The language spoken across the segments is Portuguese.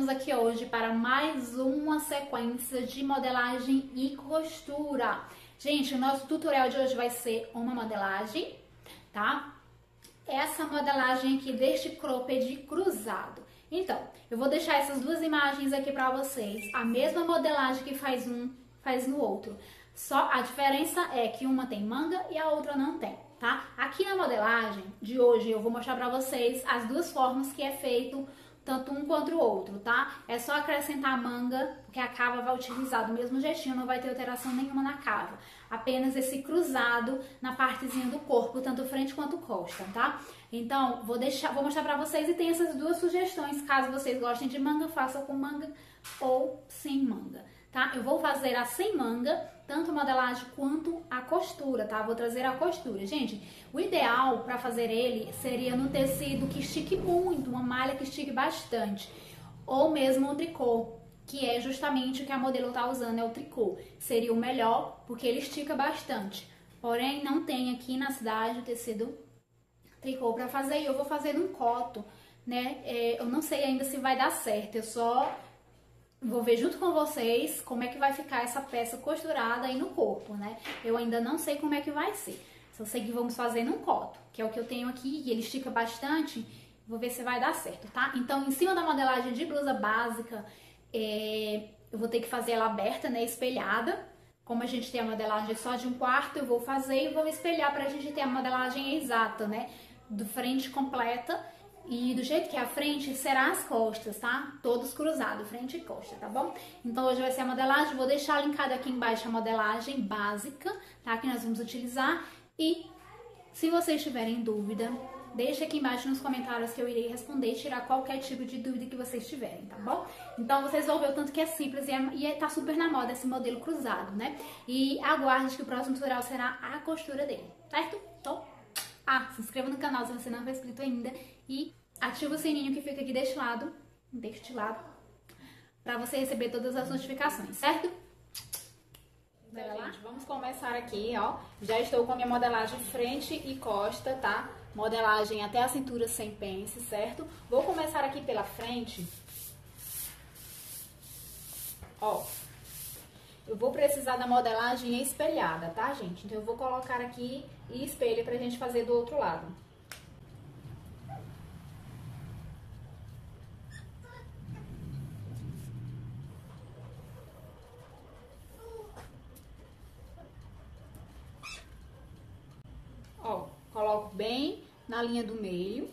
estamos aqui hoje para mais uma sequência de modelagem e costura. Gente, o nosso tutorial de hoje vai ser uma modelagem, tá? Essa modelagem aqui deste cropped cruzado. Então, eu vou deixar essas duas imagens aqui para vocês. A mesma modelagem que faz um, faz no outro. Só a diferença é que uma tem manga e a outra não tem, tá? Aqui na modelagem de hoje eu vou mostrar para vocês as duas formas que é feito tanto um quanto o outro, tá? É só acrescentar a manga, porque a cava vai utilizar do mesmo jeitinho, não vai ter alteração nenhuma na cava. Apenas esse cruzado na partezinha do corpo, tanto frente quanto costa, tá? Então, vou mostrar pra vocês e tem essas duas sugestões. Caso vocês gostem de manga, faça com manga ou sem manga, tá? Eu vou fazer a sem manga, tanto a modelagem quanto a costura, tá? Vou trazer a costura. Gente, o ideal para fazer ele seria no tecido que estique muito, uma malha que estique bastante, ou mesmo um tricô, que é justamente o que a modelo tá usando, é o tricô. Seria o melhor, porque ele estica bastante. Porém, não tem aqui na cidade o tecido tricô para fazer, e eu vou fazer num coto, né? Eu não sei ainda se vai dar certo, eu só vou ver junto com vocês como é que vai ficar essa peça costurada aí no corpo, né? Eu ainda não sei como é que vai ser. Só sei que vamos fazer num coto, que é o que eu tenho aqui, e ele estica bastante. Vou ver se vai dar certo, tá? Então, em cima da modelagem de blusa básica, eu vou ter que fazer ela aberta, né? Espelhada. Como a gente tem a modelagem só de um quarto, eu vou fazer e vou espelhar pra gente ter a modelagem exata, né? Do frente completa. E do jeito que é a frente, será as costas, tá? Todos cruzados, frente e costa, tá bom? Então hoje vai ser a modelagem, vou deixar linkado aqui embaixo a modelagem básica, tá? Que nós vamos utilizar. E se vocês tiverem dúvida, deixa aqui embaixo nos comentários que eu irei responder e tirar qualquer tipo de dúvida que vocês tiverem, tá bom? Então vocês vão ver o tanto que é simples e tá super na moda esse modelo cruzado, né? E aguarde que o próximo tutorial será a costura dele, certo? Então, se inscreva no canal se você não for inscrito ainda e ativa o sininho que fica aqui deste lado, pra você receber todas as notificações, certo? Então, gente, vamos começar aqui, ó. Já estou com a minha modelagem frente e costa, tá? Modelagem até a cintura sem pence, certo? Vou começar aqui pela frente. Ó. Eu vou precisar da modelagem espelhada, tá, gente? Então, eu vou colocar aqui e espelho pra gente fazer do outro lado. Ó, coloco bem na linha do meio.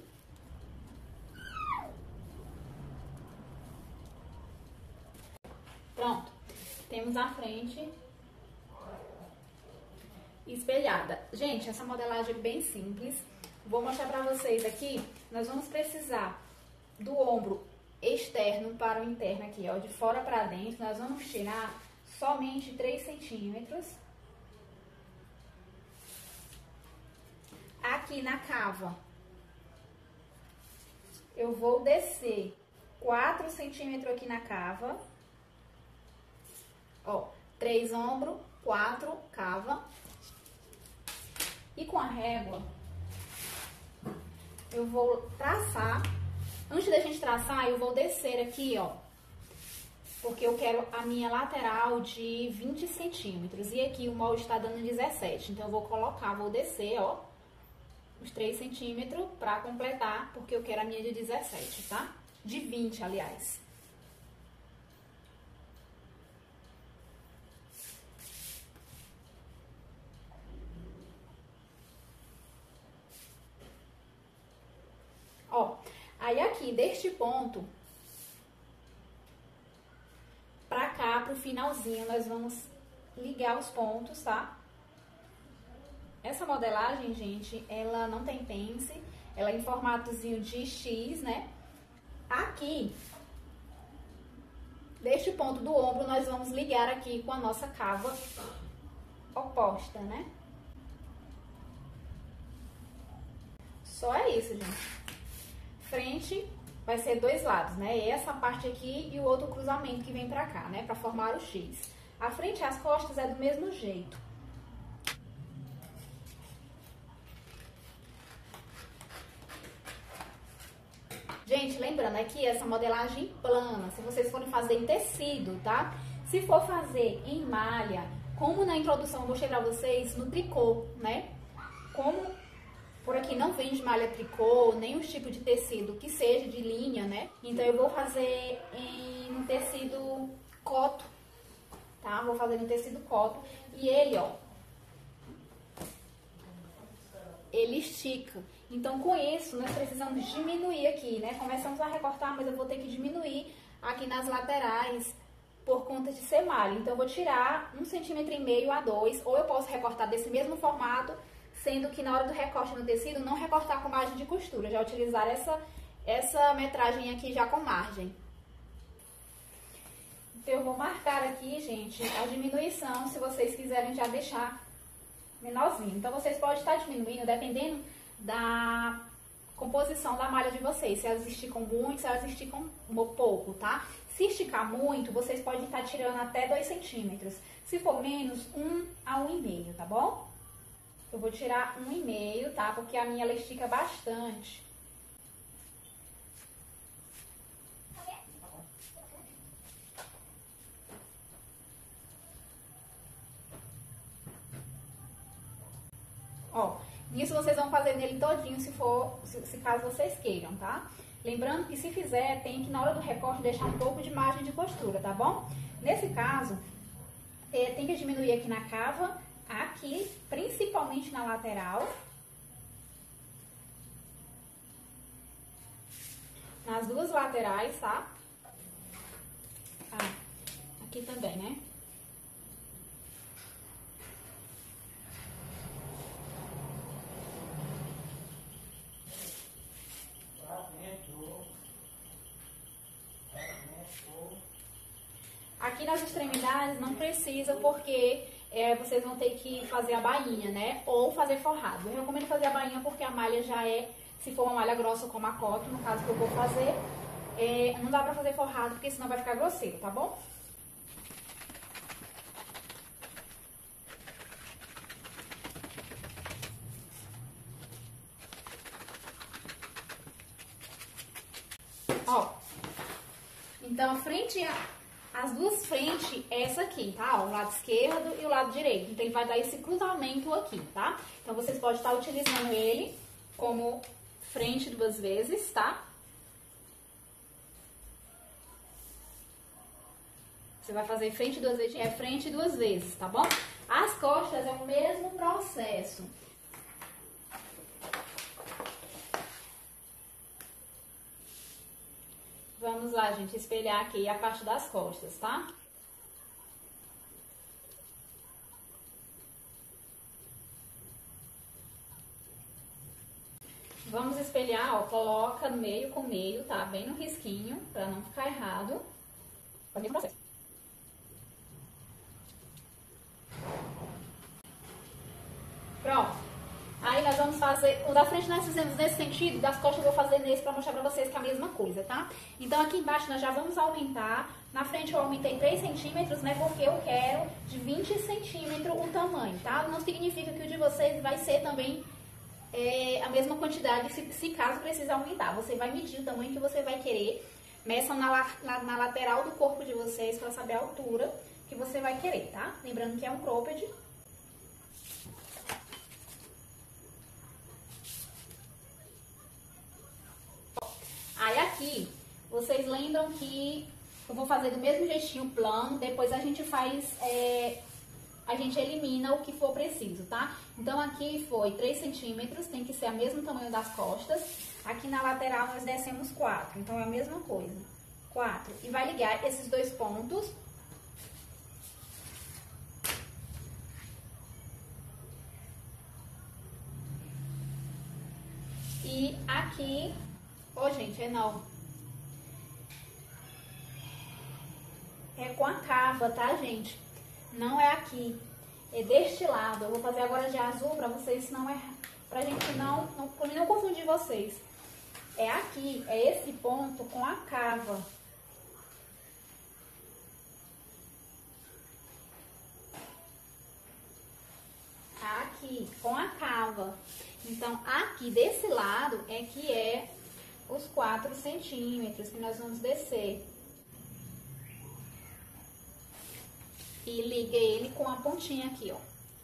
Pronto. Temos a frente espelhada. Gente, essa modelagem é bem simples. Vou mostrar pra vocês aqui. Nós vamos precisar do ombro externo para o interno aqui, ó. De fora pra dentro, nós vamos tirar somente 3 centímetros. Aqui na cava, eu vou descer 4 centímetros aqui na cava. Ó, 3 ombro, 4 cava. E com a régua, eu vou traçar. Antes da gente traçar, eu vou descer aqui, ó. Porque eu quero a minha lateral de 20 centímetros. E aqui o molde está dando 17. Então, eu vou descer, ó, os 3 centímetros pra completar, porque eu quero a minha de 17, tá? De 20, aliás. Ó, aí aqui, deste ponto pra cá, pro finalzinho, nós vamos ligar os pontos, tá? Essa modelagem, gente, ela não tem pence, ela é em formatozinho de X, né? Aqui, deste ponto do ombro, nós vamos ligar aqui com a nossa cava oposta, né? Só é isso, gente. Frente vai ser 2 lados, né? Essa parte aqui e o outro cruzamento que vem pra cá, né? Pra formar o X. A frente e as costas é do mesmo jeito. Gente, lembrando, aqui essa modelagem plana, se vocês forem fazer em tecido, tá? Se for fazer em malha, como na introdução eu mostrei pra vocês, no tricô, né? Como por aqui não vende malha tricô, nem os tipos de tecido que seja de linha, né? Então eu vou fazer em tecido coto, tá? Vou fazer no tecido coto. E ele, ó, ele estica. Então, com isso, nós precisamos diminuir aqui, né? Começamos a recortar, mas eu vou ter que diminuir aqui nas laterais por conta de ser malha. Então, eu vou tirar 1,5 cm a 2, ou eu posso recortar desse mesmo formato, sendo que na hora do recorte no tecido, não recortar com margem de costura, já utilizar essa metragem aqui já com margem. Então, eu vou marcar aqui, gente, a diminuição, se vocês quiserem já deixar menorzinho. Então, vocês podem estar diminuindo, dependendo da composição da malha de vocês. Se elas esticam muito, se elas esticam pouco, tá? Se esticar muito, vocês podem estar tirando até 2 centímetros. Se for menos, 1 a 1,5, tá bom? Eu vou tirar 1,5, tá? Porque a minha ela estica bastante. Ó, isso vocês vão fazer nele todinho, se caso vocês queiram, tá? Lembrando que se fizer, tem que na hora do recorte deixar um pouco de margem de costura, tá bom? Nesse caso, tem que diminuir aqui na cava, aqui, principalmente na lateral. Nas duas laterais, tá? Aqui também, né? Aqui nas extremidades não precisa, porque vocês vão ter que fazer a bainha, né? Ou fazer forrado. Eu recomendo fazer a bainha porque a malha já se for uma malha grossa como a cotton, no caso que eu vou fazer, não dá pra fazer forrado, porque senão vai ficar grosseiro, tá bom? Ó, então as duas frentes é essa aqui, tá? Ó, o lado esquerdo e o lado direito. Então, ele vai dar esse cruzamento aqui, tá? Então, vocês podem estar utilizando ele como frente 2 vezes, tá? Você vai fazer frente 2 vezes, frente 2 vezes, tá bom? As costas é o mesmo processo. Vamos lá, gente, espelhar aqui a parte das costas, tá? Vamos espelhar, ó, coloca no meio com meio, tá? Bem no risquinho, pra não ficar errado. Faz o processo. Pronto. Aí nós vamos fazer, o da frente nós fizemos nesse sentido, das costas eu vou fazer nesse pra mostrar pra vocês que é a mesma coisa, tá? Então aqui embaixo nós já vamos aumentar, na frente eu aumentei 3 centímetros, né, porque eu quero de 20 centímetros o tamanho, tá? Não significa que o de vocês vai ser também a mesma quantidade, se caso precisar aumentar. Você vai medir o tamanho que você vai querer, meçam na lateral do corpo de vocês pra saber a altura que você vai querer, tá? Lembrando que é um cropped. Aí aqui, vocês lembram que eu vou fazer do mesmo jeitinho plano, depois a gente faz, a gente elimina o que for preciso, tá? Então aqui foi 3 centímetros, tem que ser o mesmo tamanho das costas. Aqui na lateral nós descemos 4, então é a mesma coisa, 4. E vai ligar esses 2 pontos. E aqui... Ô, gente, não. É com a cava, tá, gente? Não é aqui. É deste lado. Eu vou fazer agora de azul pra vocês, senão pra gente pra mim não confundir vocês. É aqui, é esse ponto com a cava. Aqui, com a cava. Então, aqui desse lado é que é os 4 centímetros que nós vamos descer. E liga ele com a pontinha aqui, ó.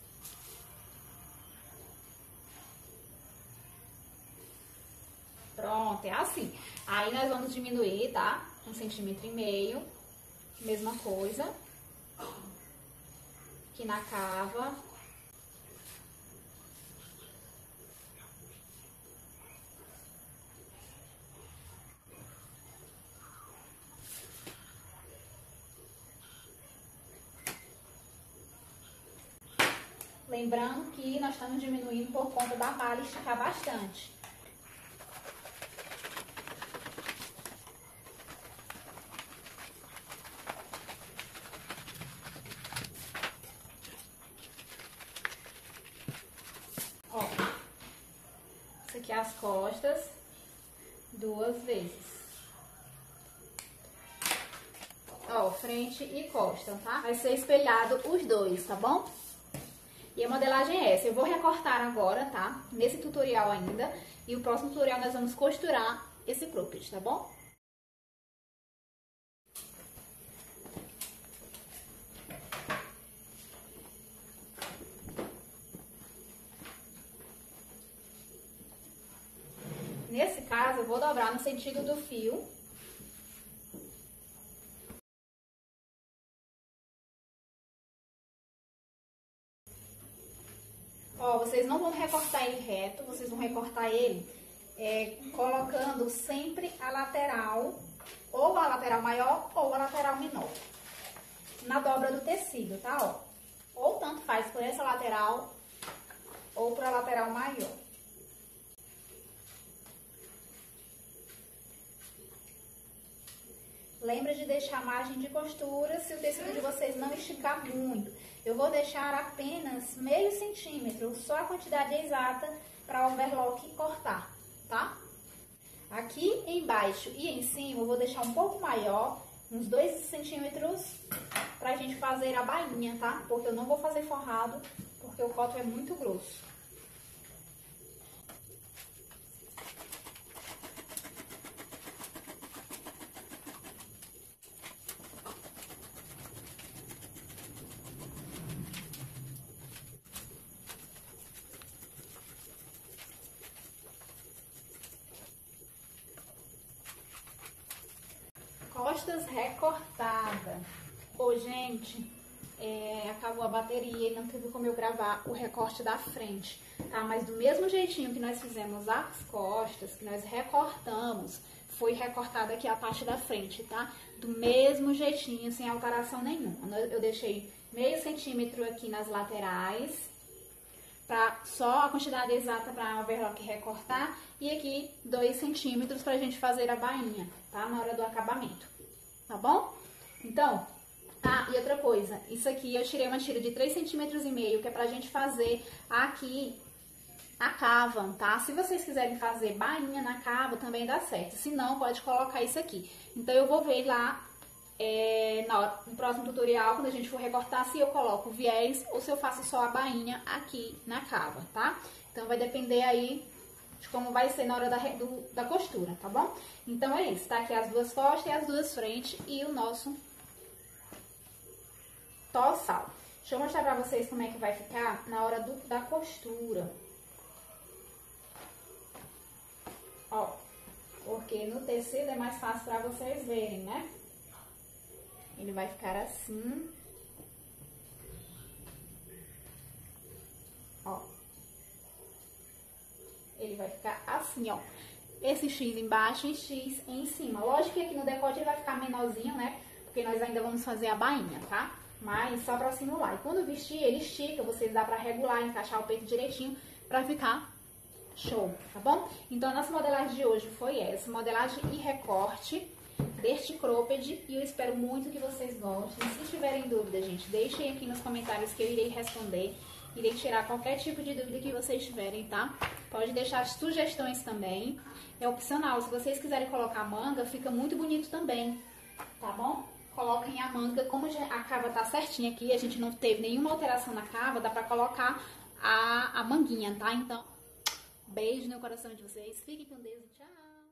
Pronto, é assim. Aí nós vamos diminuir, tá? 1,5 centímetro. Mesma coisa. Aqui na cava. Lembrando que nós estamos diminuindo por conta da malha esticar bastante. Ó, isso aqui é as costas, 2 vezes. Ó, frente e costa, tá? Vai ser espelhado os dois, tá bom? E a modelagem é essa. Eu vou recortar agora, tá? Nesse tutorial ainda. E o próximo tutorial nós vamos costurar esse cropped, tá bom? Nesse caso, eu vou dobrar no sentido do fio. Ó, vocês não vão recortar ele reto, vocês vão recortar ele colocando sempre a lateral, ou a lateral maior ou a lateral menor, na dobra do tecido, tá? Ó, ou tanto faz por essa lateral ou por a lateral maior. Lembra de deixar a margem de costura se o tecido de vocês não esticar muito. Eu vou deixar apenas meio centímetro, só a quantidade exata para o overlock cortar, tá? Aqui embaixo e em cima eu vou deixar um pouco maior, uns 2 centímetros, pra gente fazer a bainha, tá? Porque eu não vou fazer forrado, porque o cotton é muito grosso. Costas recortada. Ô, gente, acabou a bateria e não teve como eu gravar o recorte da frente, tá? Mas do mesmo jeitinho que nós fizemos as costas, que nós recortamos, foi recortada aqui a parte da frente, tá? Do mesmo jeitinho, sem alteração nenhuma. Eu deixei meio centímetro aqui nas laterais, só a quantidade exata para o overlock recortar, e aqui 2 centímetros pra gente fazer a bainha, tá? Na hora do acabamento, tá bom? Então, e outra coisa, isso aqui eu tirei uma tira de 3,5 centímetros, que é pra gente fazer aqui a cava, tá? Se vocês quiserem fazer bainha na cava, também dá certo, se não, pode colocar isso aqui. Então, eu vou ver lá no próximo tutorial, quando a gente for recortar, se eu coloco viés ou se eu faço só a bainha aqui na cava, tá? Então, vai depender aí de como vai ser na hora da costura, tá bom? Então, é isso, tá? Aqui as 2 costas e as 2 frentes e o nosso tossal. Deixa eu mostrar pra vocês como é que vai ficar na hora da costura. Ó, porque no tecido é mais fácil pra vocês verem, né? Ele vai ficar assim. Ó. Ele vai ficar assim, ó. Esse X embaixo e X em cima. Lógico que aqui no decote ele vai ficar menorzinho, né? Porque nós ainda vamos fazer a bainha, tá? Mas só pra simular. E quando vestir, ele estica. Vocês dá pra regular, encaixar o peito direitinho pra ficar show, tá bom? Então, a nossa modelagem de hoje foi essa. Modelagem e recorte deste cropped, e eu espero muito que vocês gostem. Se tiverem dúvida, gente, deixem aqui nos comentários que eu irei responder. Irei tirar qualquer tipo de dúvida que vocês tiverem, tá? Pode deixar sugestões também. É opcional, se vocês quiserem colocar manga, fica muito bonito também, tá bom? Coloquem a manga, como a cava tá certinha aqui, a gente não teve nenhuma alteração na cava, dá pra colocar a manguinha, tá? Então, beijo no coração de vocês, fiquem com Deus e tchau!